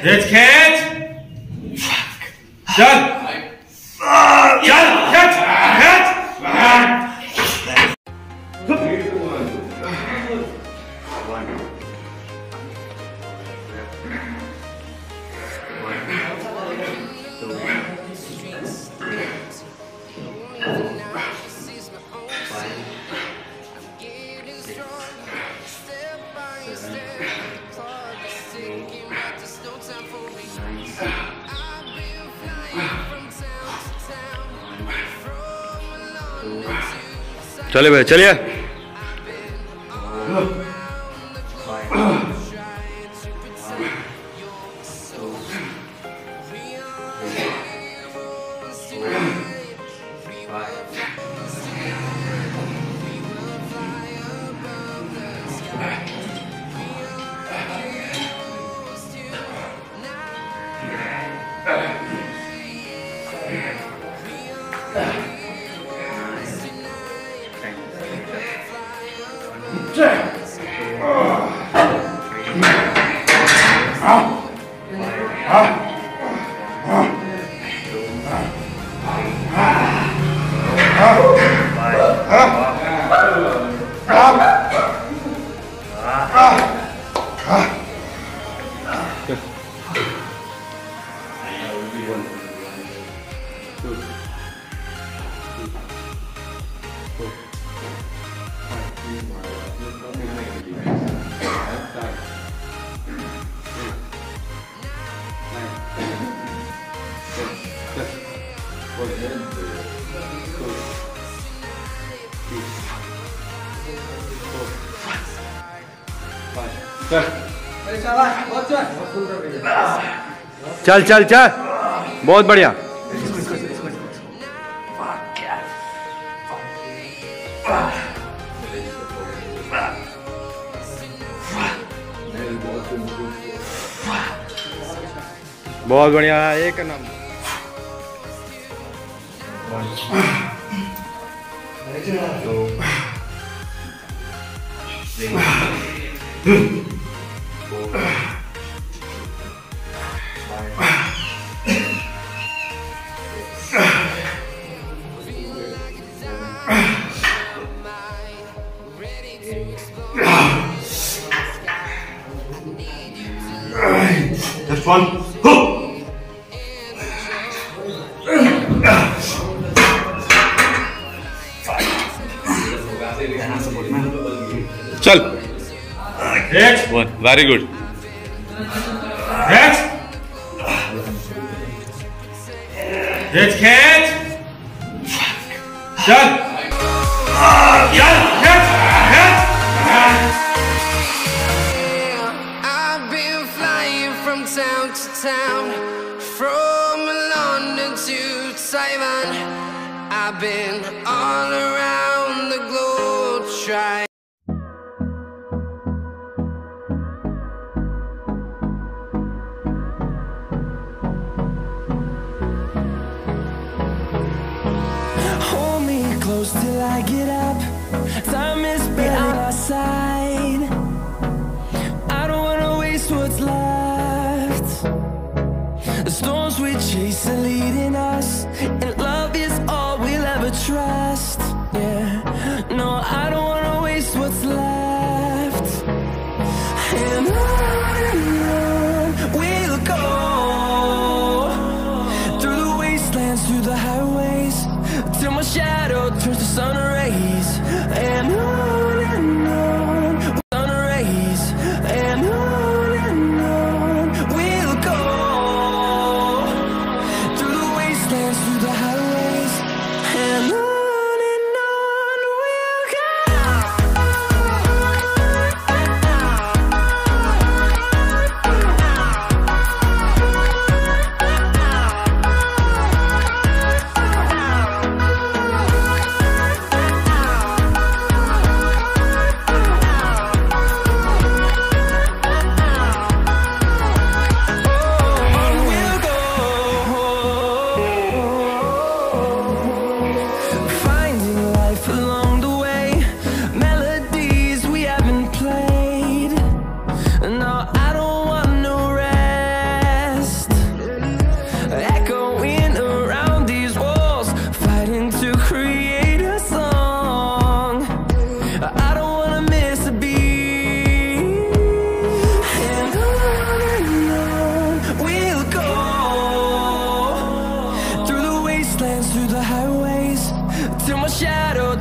Let's catch. Done. Done. Catch. Catch. चलिए भाई चलिए। चल चल चल, बहुत बढ़िया। बहुत बढ़िया, एक नंबर। That's fun. चल। Next. One. Very good. Next. Let's catch. Done. Done. Catch. Catch. I've been flying from town to town, from London to Taiwan. I've been all around the globe trying. Till I get up, time is barely on our side. I don't wanna waste what's left. The storms we chase are leading us, and love is all we'll ever trust. Yeah, no, I don't wanna waste what's left. And on we'll go, through the wastelands, through the highways, till my shadow turns to sun rays. And on sun rays. And on we'll go, through the wastelands.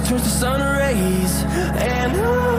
towards the sun rays. And